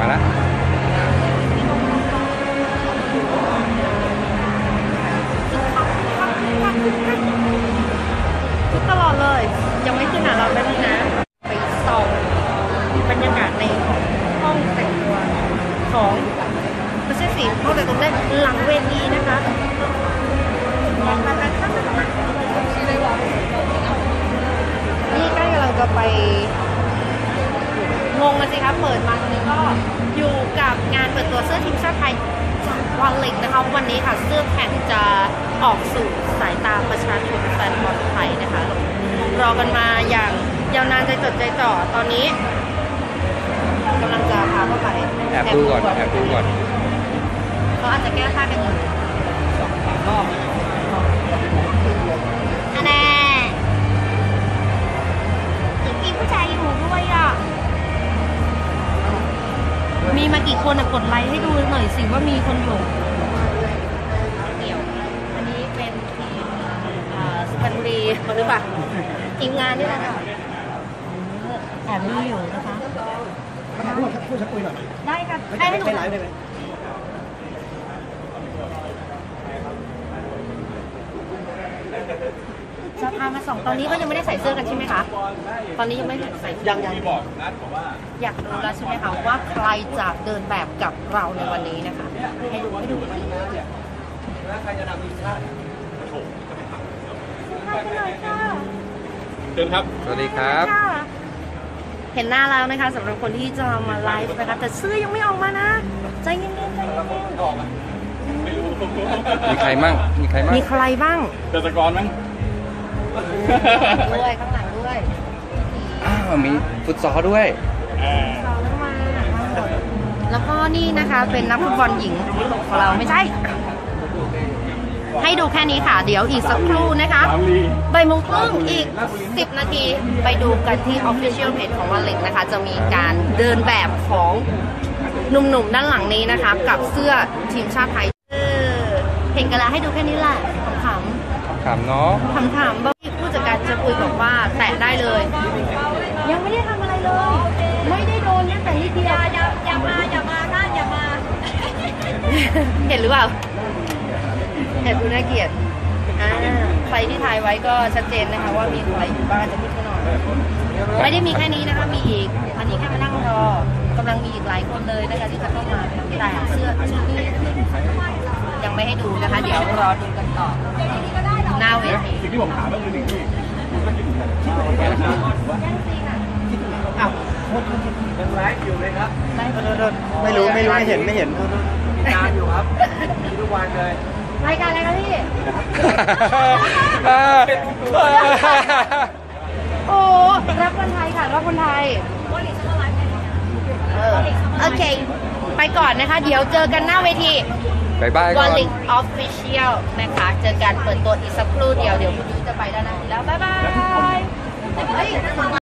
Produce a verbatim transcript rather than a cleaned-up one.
มาละทุกตลอดเลยยังไม่ขึ้นหาเราไปเลยนะไปส่องบรรยากาศในห้องแต่งตัวของไม่ใช่สิห้องแต่งตัวได้หลังเวทีนะคะนี่ใกล้กำลังจะไปงงกันสิคะเปิดมาตรงนี้ก็อยู่กับงานเปิดตัวเสื้อทีมชาติไทยจากวันเล็กนะคะวันนี้ค่ะเสื้อแข่งจะออกสู่สายตาประชาชนแฟนบอลไทยนะคะรอกันมาอย่างยาวนานใจจดใจจ่อตอนนี้กำลังจะพาเข้าไปแอบดูก่อนแอบดูก่อนเขาอาจจะแก้ผ้ากันอยู่อันแน่มีผู้ชายอยู่ด้วยอ่ะมีมากี่คนอ่ะกดไลค์ให้ดูหน่อยสิว่ามีคนอยู่เดี่ยวอันนี้เป็นทีมสุพรรณบุรีหรือเปล่าทีมงานนี่แหละค่ะแอบดูอยู่นะคะพูดพูดสักคุยหน่อยได้ค่ะให้ให้หนูไลฟ์เลยจะพามาส่องตอนนี้ก็ยังไม่ได้ใส่เสื้อกันใช่ไหมคะตอนนี้ยังไม่ได้ใส่ยังยังบอกนัดผมว่าอยากรู้แล้วใช่ไหมคะว่าใครจะเดินแบบกับเราในวันนี้นะคะให้ดูให้ดูแล้วใครจะนำทีมชาติโถจะไปทำกันหน่อยค่ะเชิญครับสวัสดีครับเห็นหน้าแล้วนะคะสำหรับคนที่จะมาไลฟ์นะคะแต่เสื้อยังไม่ออกมานะใจเย็นๆใจเย็นๆมีใครบ้างมีใครบ้างมีใครบ้างเกษตรกรมั้งด้วยข้างหลังด้วยอ้าวมีฟุตซอลด้วยแล้วก็นี่นะคะเป็นนักฟุตบอลหญิงของเราไม่ใช่ให้ดูแค่นี้ค่ะเดี๋ยวอีกสักครู่นะคะบ่ายโมงครึ่งอีกสิบนาทีไปดูกันที่ Official Page ของวันเล็กนะคะจะมีการเดินแบบของหนุ่มๆด้านหลังนี้นะคะกับเสื้อทีมชาติไทยเห็นกันแล้วให้ดูแค่นี้แหละขำๆขำเนาะขำๆบอกผู้จัดการจะคุยบอกว่าแตะได้เลยยังไม่ได้ทำอะไรเลยไม่ได้โดนแม้แต่นิดเดียวอย่าอย่ามาอย่ามาค่ะอย่ามาเห็นหรือเปล่าแอบดูน่าเกลียดอ่าใครที่ถ่ายไว้ก็ชัดเจนนะคะว่ามีใครอยู่บ้างจะพูดแค่หน่อยไม่ได้มีแค่นี้นะคะมีอีกอันนี้แค่มานั่งรอกำลังมีอีกหลายคนเลยนะคะที่จะเข้ามาแต่เสื้อชุดนี้ยังไม่ให้ดูนะคะเดี๋ยวรอดูกันต่อหน้าเวทีสิ่งที่ผมถามก็คือสิ่งที่อ้าวยังไลฟ์อยู่เลยครับไม่รู้ไม่รู้ไม่เห็นไม่เห็นตามอยู่ครับทุกวันเลยรายการอะไรครับพี่โอ้รักคนไทยค่ะรักคนไทยโอเคไปก่อนนะคะเดี๋ยวเจอกันหน้าเวทีบายบายก่อน Walling Official นะคะเจอกันเปิดตัวอีกสักครู่เดียวเดี๋ยวคุณยูจะไปแล้วนะแล้วบ๊ายบาย